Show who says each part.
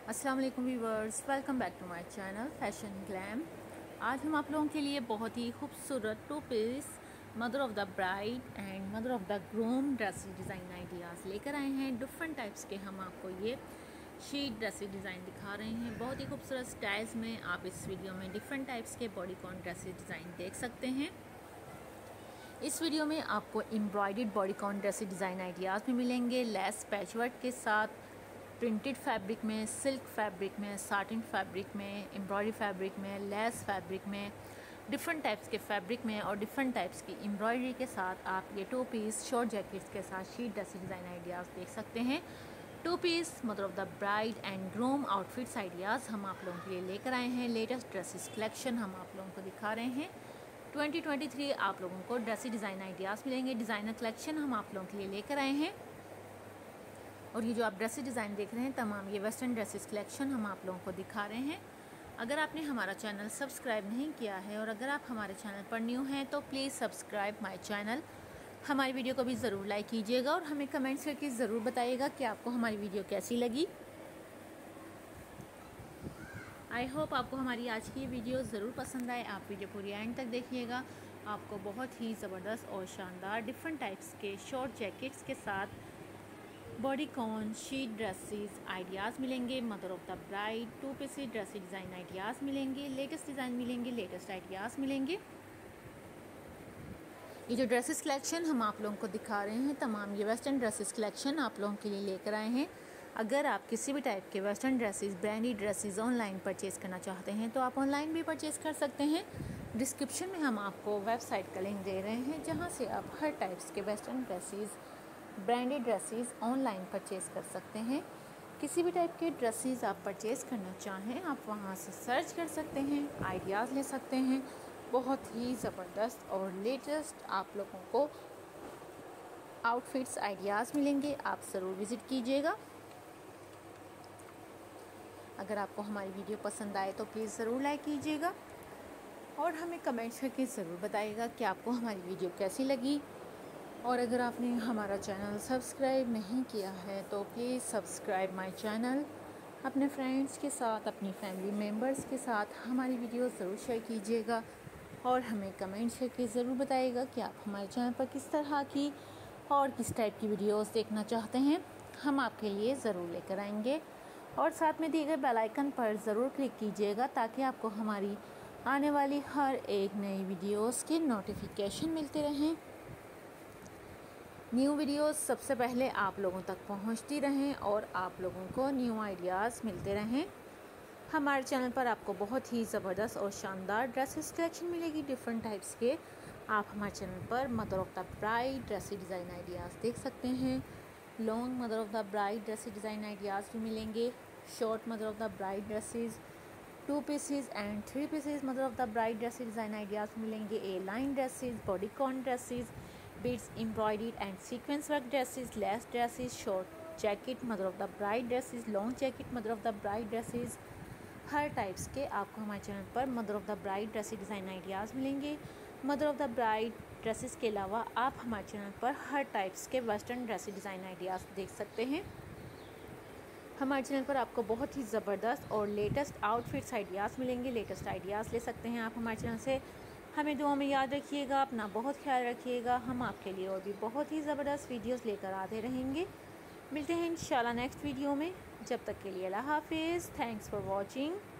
Speaker 1: अस्सलाम वालेकुम viewers, welcome back to my channel fashion glam. आज हम आप लोगों के लिए बहुत ही खूबसूरत 2 piece mother of the bride and mother of the groom dresses design ideas लेकर आए हैं। डिफरेंट टाइप्स के हम आपको ये शीट ड्रेसेस डिज़ाइन दिखा रहे हैं। बहुत ही खूबसूरत स्टाइल्स में आप इस वीडियो में डिफरेंट टाइप्स के बॉडीकॉन ड्रेसेस डिज़ाइन देख सकते हैं। इस वीडियो में आपको embroidered bodycon dresses design ideas भी मिलेंगे, लेस पैचवर्क के साथ, प्रिंटेड फैब्रिक में, सिल्क फैब्रिक में, साटिन फैब्रिक में, एम्ब्रॉयडरी फैब्रिक में, लेस फैब्रिक में, डिफरेंट टाइप्स के फैब्रिक में और डिफरेंट टाइप्स की एम्ब्रॉयडरी के साथ आप ये 2 पीस शॉर्ट जैकेट्स के साथ शीट ड्रेस डिज़ाइन आइडियाज़ देख सकते हैं। 2 piece mother of the bride and groom outfits ideas हम आप लोगों के लिए लेकर आए हैं। लेटेस्ट ड्रेसेस कलेक्शन हम आप लोगों को दिखा रहे हैं। 2023 आप लोगों को ड्रेस डिज़ाइन आइडियाज़ मिलेंगे। डिज़ाइनर कलेक्शन हम आप लोगों के लिए लेकर आए हैं। और ये जो आप ड्रेसेस डिज़ाइन देख रहे हैं तमाम ये वेस्टर्न ड्रेसेस कलेक्शन हम आप लोगों को दिखा रहे हैं। अगर आपने हमारा चैनल सब्सक्राइब नहीं किया है और अगर आप हमारे चैनल पर न्यू हैं तो प्लीज़ सब्सक्राइब माय चैनल। हमारी वीडियो को भी ज़रूर लाइक कीजिएगा और हमें कमेंट्स करके ज़रूर बताइएगा कि आपको हमारी वीडियो कैसी लगी। आई होप आपको हमारी आज की वीडियो ज़रूर पसंद आए। आप वीडियो पूरी एंड तक देखिएगा। आपको बहुत ही ज़बरदस्त और शानदार डिफरेंट टाइप्स के शॉर्ट जैकेट्स के साथ बॉडीकॉन शीट ड्रेसेस आइडियाज़ मिलेंगे। Mother of the bride 2 piece dress design ideas मिलेंगे। लेटेस्ट डिज़ाइन मिलेंगे, लेटेस्ट आइडियाज़ मिलेंगे। ये जो ड्रेसेस कलेक्शन हम आप लोगों को दिखा रहे हैं तमाम ये वेस्टर्न ड्रेसेस कलेक्शन आप लोगों के लिए लेकर आए हैं। अगर आप किसी भी टाइप के western dresses, branded dresses online purchase करना चाहते हैं तो आप ऑनलाइन भी परचेज़ कर सकते हैं। डिस्क्रिप्शन में हम आपको वेबसाइट का लिंक दे रहे हैं जहाँ से आप हर टाइप्स के western dresses, branded dresses online purchase कर सकते हैं। किसी भी टाइप के ड्रेसेस आप परचेज़ करना चाहें आप वहाँ से सर्च कर सकते हैं, आइडियाज़ ले सकते हैं। बहुत ही ज़बरदस्त और लेटेस्ट आप लोगों को आउटफिट्स आइडियाज़ मिलेंगे। आप ज़रूर विज़िट कीजिएगा। अगर आपको हमारी वीडियो पसंद आए तो प्लीज़ ज़रूर लाइक कीजिएगा और हमें कमेंट्स करके ज़रूर बताइएगा कि आपको हमारी वीडियो कैसी लगी। और अगर आपने हमारा चैनल सब्सक्राइब नहीं किया है तो प्लीज़ सब्सक्राइब माय चैनल। अपने फ्रेंड्स के साथ, अपनी फैमिली मेम्बर्स के साथ हमारी वीडियो ज़रूर शेयर कीजिएगा और हमें कमेंट करके ज़रूर बताइएगा कि आप हमारे चैनल पर किस तरह की और किस टाइप की वीडियोस देखना चाहते हैं। हम आपके लिए ज़रूर लेकर आएंगे। और साथ में दिए गए बेल आइकन पर ज़रूर क्लिक कीजिएगा ताकि आपको हमारी आने वाली हर एक नई वीडियोस की नोटिफिकेशन मिलते रहें। न्यू वीडियोस सबसे पहले आप लोगों तक पहुंचती रहें और आप लोगों को न्यू आइडियाज़ मिलते रहें। हमारे चैनल पर आपको बहुत ही ज़बरदस्त और शानदार ड्रेसेस कलेक्शन मिलेगी डिफरेंट टाइप्स के। आप हमारे चैनल पर mother of the bride dresses design ideas देख सकते हैं। Long mother of the bride dresses design ideas भी मिलेंगे। Short mother of the bride dresses, 2 pieces and 3 pieces mother of the bride dresses design ideas मिलेंगे। A line dresses, bodycon dresses, beads embroidered and sequins work dresses, lace dresses, short jacket mother of the bride dresses, long jacket mother of the bride dresses, हर types के आपको हमारे channel पर mother of the bride dresses design ideas मिलेंगे। Mother of the bride dresses के अलावा आप हमारे चैनल पर हर टाइप्स के वेस्टर्न ड्रेसेस डिज़ाइन आइडियाज़ देख सकते हैं। हमारे चैनल पर आपको बहुत ही ज़बरदस्त और लेटेस्ट आउटफिट्स आइडियाज़ मिलेंगे। लेटेस्ट आइडियाज़ ले सकते हैं आप हमारे चैनल से। हमें दुआ में याद रखिएगा, अपना बहुत ख्याल रखिएगा। हम आपके लिए और भी बहुत ही ज़बरदस्त वीडियोस लेकर आते रहेंगे। मिलते हैं इंशाल्लाह नेक्स्ट वीडियो में। जब तक के लिए अल्लाह हाफिज़। Thanks for watching.